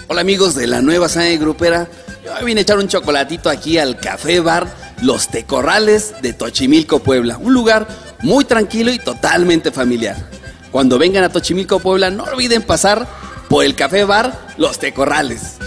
Hola amigos de la nueva sangre grupera. Yo vine a echar un chocolatito aquí al Café Bar Los Tecorrales de Tochimilco, Puebla. Un lugar muy tranquilo y totalmente familiar. Cuando vengan a Tochimilco, Puebla, no olviden pasar por el Café Bar Los Tecorrales.